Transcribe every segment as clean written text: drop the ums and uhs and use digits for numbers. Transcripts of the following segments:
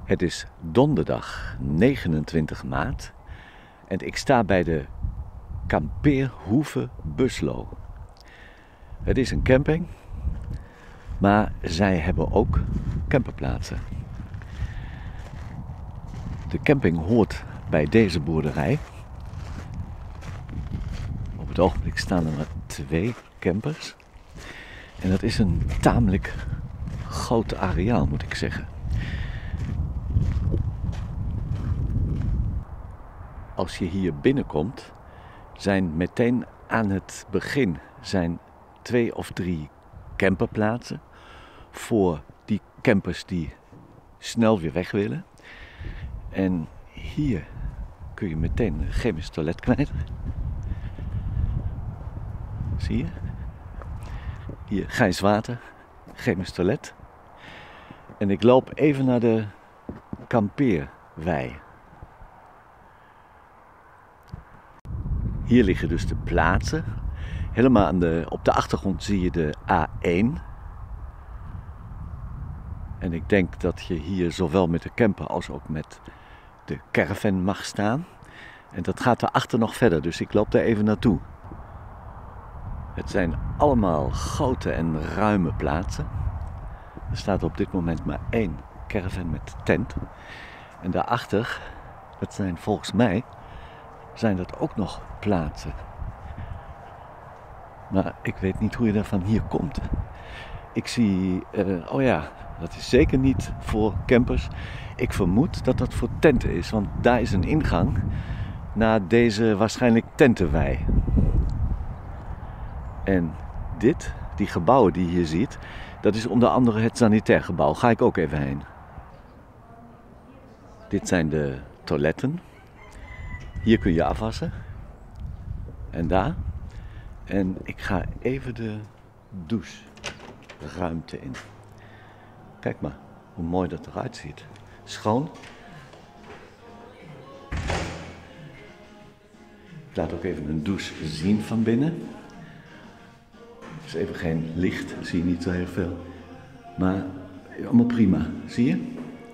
Het is donderdag 29 maart en ik sta bij de Kampeerhoeve Buslo. Het is een camping, maar zij hebben ook camperplaatsen. De camping hoort bij deze boerderij. Op het ogenblik staan er maar 2 campers. En dat is een tamelijk groot areaal, moet ik zeggen. Als je hier binnenkomt, zijn meteen aan het begin 2 of 3 camperplaatsen voor die campers die snel weer weg willen. En hier kun je meteen een chemisch toilet kwijt. Zie je? Hier grijs water, chemisch toilet. En ik loop even naar de kampeerwei. Hier liggen dus de plaatsen. Helemaal op de achtergrond zie je de A1. En ik denk dat je hier zowel met de camper als ook met de caravan mag staan. En dat gaat daarachter nog verder, dus ik loop daar even naartoe. Het zijn allemaal grote en ruime plaatsen. Er staat op dit moment maar 1 caravan met tent. En daarachter, dat zijn volgens mij, zijn dat ook nog plaatsen. Maar ik weet niet hoe je daar van hier komt. Ik zie, oh ja, dat is zeker niet voor campers. Ik vermoed dat dat voor tenten is, want daar is een ingang naar deze waarschijnlijk tentenwei. En die gebouwen die je hier ziet, dat is onder andere het sanitair gebouw. Ga ik ook even heen. Dit zijn de toiletten. Hier kun je afwassen. En daar. En ik ga even de doucheruimte in. Kijk maar hoe mooi dat eruit ziet. Schoon. Ik laat ook even een douche zien van binnen. Er is even geen licht, zie je niet zo heel veel. Maar allemaal prima, zie je?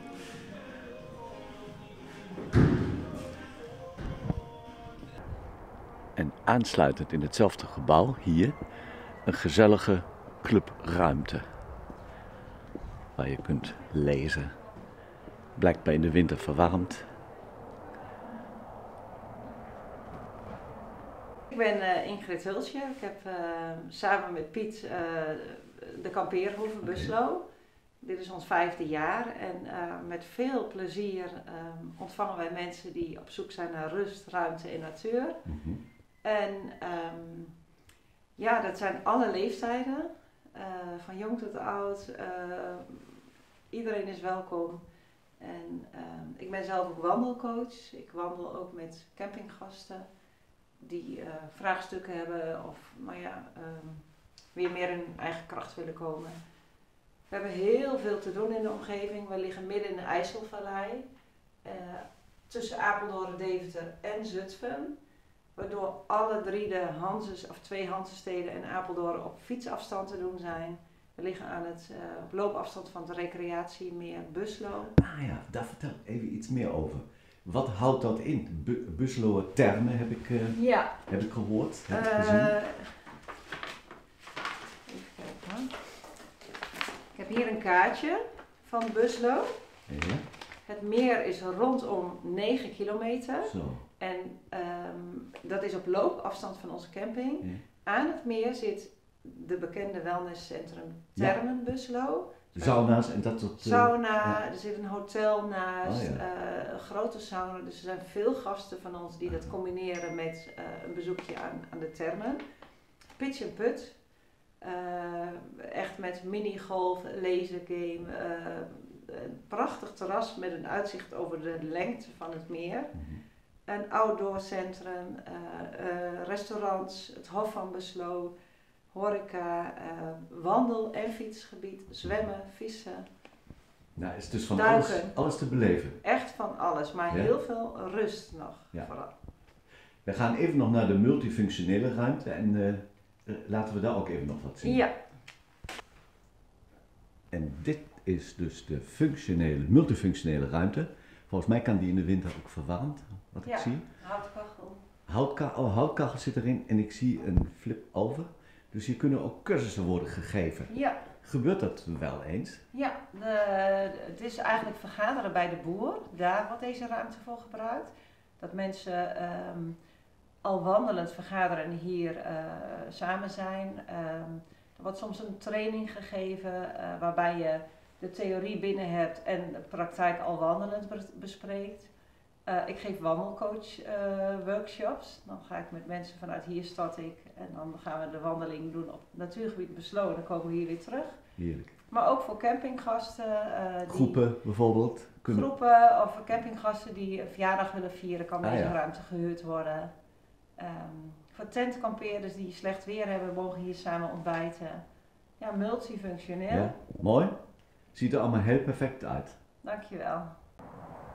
En aansluitend in hetzelfde gebouw, hier, een gezellige clubruimte. Waar je kunt lezen. Blijkbaar in de winter verwarmd. Ik ben Ingrid Hulsje. Ik heb samen met Piet de Kampeerhoeve Buslo. Dit is ons 5e jaar en met veel plezier ontvangen wij mensen die op zoek zijn naar rust, ruimte en natuur. Mm-hmm. En ja, dat zijn alle leeftijden, van jong tot oud. Iedereen is welkom. En ik ben zelf ook wandelcoach. Ik wandel ook met campinggasten die vraagstukken hebben of weer meer in hun eigen kracht willen komen. We hebben heel veel te doen in de omgeving. We liggen midden in de IJsselvallei, tussen Apeldoorn, Deventer en Zutphen. Waardoor alle 3 de Hanzes, of 2 Hanzesteden en Apeldoorn op fietsafstand te doen zijn. We liggen op loopafstand van het recreatiemeer Buslo. Ah ja, daar vertel ik even iets meer over. Wat houdt dat in? Busloer termen heb ik gehoord, heb ik gezien. Even kijken. Ik heb hier een kaartje van Buslo. Ja. Het meer is rondom 9 kilometer. Zo. En dat is op loopafstand van onze camping. Ja. Aan het meer zit de bekende wellnesscentrum Thermen Buslo. Sauna's en dat soort... Sauna, ja. er zit een hotel naast, Oh, ja. een grote sauna. Dus er zijn veel gasten van ons die dat combineren met een bezoekje aan de Thermen. Pitch and Put. Echt met minigolf, lasergame. Een prachtig terras met een uitzicht over de lengte van het meer. Mm-hmm. Een outdoor centrum, restaurants, het Hof van Buslo, horeca, wandel- en fietsgebied, zwemmen, vissen. Nou, is dus van duiken. alles te beleven. Echt van alles, maar Ja. heel veel rust nog. Ja. Vooral. We gaan even nog naar de multifunctionele ruimte en laten we daar ook even nog wat zien. Ja. En dit is dus de multifunctionele ruimte. Volgens mij kan die in de winter ook verwarmd, wat ik zie. Houtkachel. Houtkachel zit erin en ik zie een flip-over. Dus hier kunnen ook cursussen worden gegeven. Ja. Gebeurt dat wel eens? Ja, het is eigenlijk vergaderen bij de boer. Daar wordt deze ruimte voor gebruikt. Dat mensen al wandelend vergaderen en hier samen zijn. Er wordt soms een training gegeven waarbij je de theorie binnen hebt en de praktijk al wandelend bespreekt. Ik geef wandelcoach workshops. Dan ga ik met mensen vanuit hier start ik en dan gaan we de wandeling doen op natuurgebied Besloten. Dan komen we hier weer terug. Heerlijk. Maar ook voor campinggasten. Groepen bijvoorbeeld? Groepen of campinggasten die een verjaardag willen vieren, kan deze ruimte gehuurd worden. Voor tentkampeerders die slecht weer hebben, mogen hier samen ontbijten. Ja, multifunctioneel. Ja, mooi. Ziet er allemaal heel perfect uit. Dankjewel.